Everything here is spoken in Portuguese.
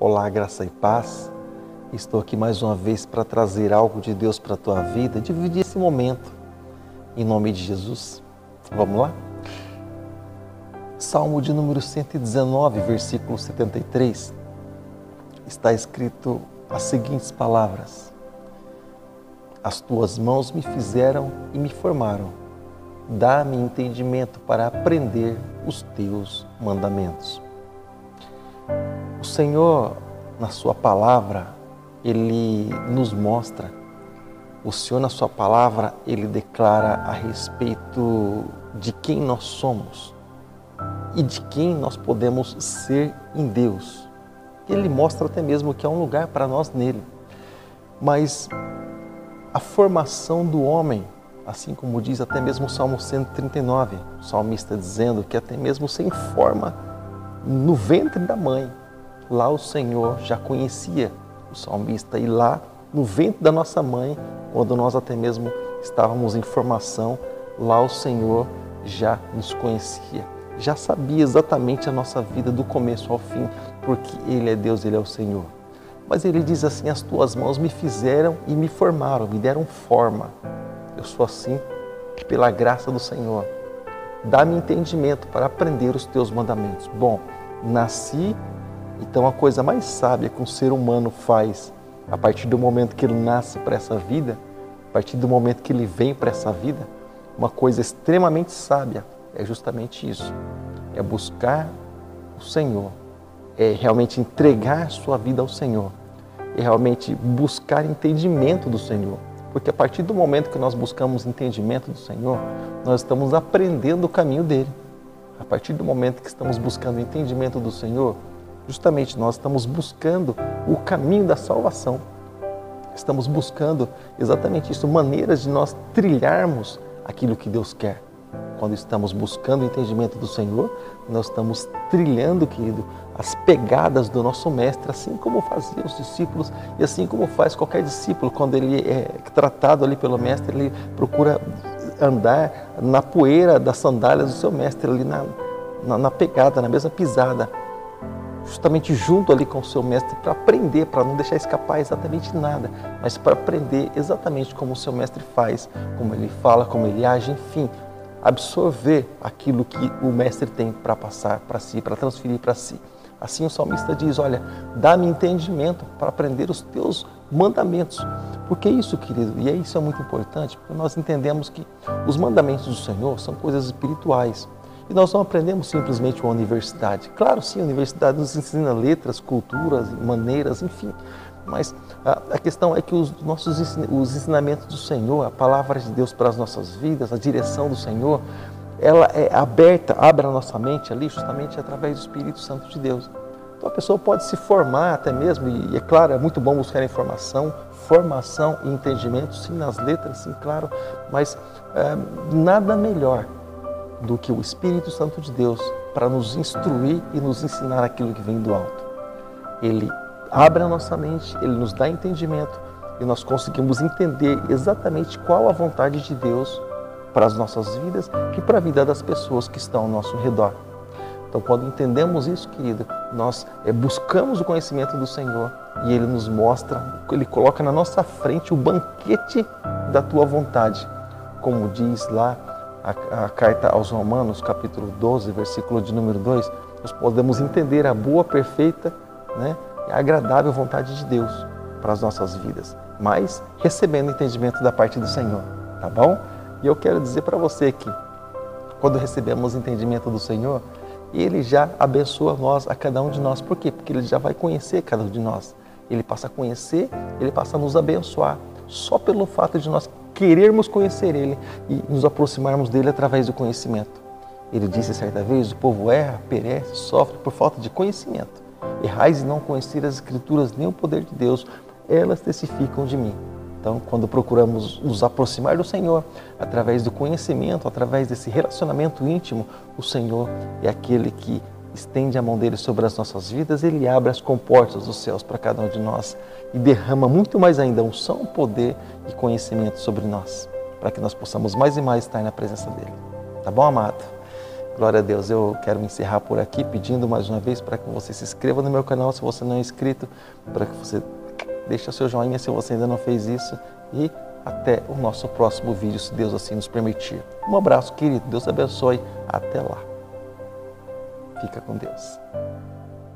Olá, graça e paz. Estou aqui mais uma vez para trazer algo de Deus para a tua vida, dividir esse momento, em nome de Jesus. Vamos lá? Salmo de número 119, versículo 73, está escrito as seguintes palavras: As tuas mãos me fizeram e me formaram, dá-me entendimento para aprender os teus mandamentos. O Senhor, na sua palavra, Ele nos mostra, o Senhor na sua palavra, Ele declara a respeito de quem nós somos e de quem nós podemos ser em Deus. Ele mostra até mesmo que há um lugar para nós nele. Mas a formação do homem, assim como diz até mesmo o Salmo 139, o salmista dizendo que até mesmo sem forma, no ventre da mãe, lá o Senhor já conhecia o salmista, e lá no ventre da nossa mãe, quando nós até mesmo estávamos em formação, lá o Senhor já nos conhecia, já sabia exatamente a nossa vida do começo ao fim, porque Ele é Deus, Ele é o Senhor. Mas Ele diz assim: as tuas mãos me fizeram e me formaram, me deram forma. Eu sou assim pela graça do Senhor. Dá-me entendimento para aprender os teus mandamentos. Bom, nasci. Então a coisa mais sábia que um ser humano faz a partir do momento que ele nasce para essa vida, a partir do momento que ele vem para essa vida, uma coisa extremamente sábia é justamente isso. É buscar o Senhor, é realmente entregar sua vida ao Senhor, é realmente buscar entendimento do Senhor. Porque a partir do momento que nós buscamos entendimento do Senhor, nós estamos aprendendo o caminho dele. A partir do momento que estamos buscando o entendimento do Senhor, justamente nós estamos buscando o caminho da salvação. Estamos buscando exatamente isso, maneiras de nós trilharmos aquilo que Deus quer. Quando estamos buscando o entendimento do Senhor, nós estamos trilhando, querido, as pegadas do nosso mestre, assim como faziam os discípulos e assim como faz qualquer discípulo. Quando ele é tratado ali pelo mestre, ele procura andar na poeira das sandálias do seu mestre, ali na pegada, na mesma pisada, justamente junto ali com o seu mestre, para aprender, para não deixar escapar exatamente nada, mas para aprender exatamente como o seu mestre faz, como ele fala, como ele age, enfim, absorver aquilo que o mestre tem para passar para si, para transferir para si. Assim o salmista diz: olha, dá-me entendimento para aprender os teus mandamentos. Porque isso, querido, e isso é muito importante, porque nós entendemos que os mandamentos do Senhor são coisas espirituais. E nós não aprendemos simplesmente uma universidade. Claro, sim, a universidade nos ensina letras, culturas, maneiras, enfim. Mas a questão é que os ensinamentos do Senhor, a palavra de Deus para as nossas vidas, a direção do Senhor, ela é aberta, abre a nossa mente ali justamente através do Espírito Santo de Deus. Então a pessoa pode se formar até mesmo, e é claro, é muito bom buscar informação, formação e entendimento, sim, nas letras, sim, claro, mas nada melhor do que o Espírito Santo de Deus para nos instruir e nos ensinar aquilo que vem do alto. Ele abre a nossa mente, Ele nos dá entendimento e nós conseguimos entender exatamente qual a vontade de Deus para as nossas vidas e para a vida das pessoas que estão ao nosso redor. Então, quando entendemos isso, querido, nós buscamos o conhecimento do Senhor e Ele nos mostra, Ele coloca na nossa frente o banquete da tua vontade, como diz lá a carta aos Romanos, capítulo 12, versículo de número 2, nós podemos entender a boa, perfeita, e agradável vontade de Deus para as nossas vidas, mas recebendo entendimento da parte do Senhor, tá bom? E eu quero dizer para você que quando recebemos entendimento do Senhor, Ele já abençoa nós, a cada um de nós. Por quê? Porque Ele já vai conhecer cada um de nós. Ele passa a conhecer, Ele passa a nos abençoar, só pelo fato de nós querermos conhecer Ele e nos aproximarmos dEle através do conhecimento. Ele disse certa vez: o povo erra, perece, sofre por falta de conhecimento. Errais e não conhecer as Escrituras nem o poder de Deus, elas testificam de mim. Então, quando procuramos nos aproximar do Senhor, através do conhecimento, através desse relacionamento íntimo, o Senhor é aquele que estende a mão dele sobre as nossas vidas, Ele abre as comportas dos céus para cada um de nós e derrama muito mais ainda unção, poder e conhecimento sobre nós, para que nós possamos mais e mais estar na presença dEle. Tá bom, amado? Glória a Deus, eu quero me encerrar por aqui pedindo mais uma vez para que você se inscreva no meu canal se você não é inscrito, para que você deixe o seu joinha se você ainda não fez isso e até o nosso próximo vídeo, se Deus assim nos permitir. Um abraço, querido, Deus abençoe, até lá. Fica com Deus.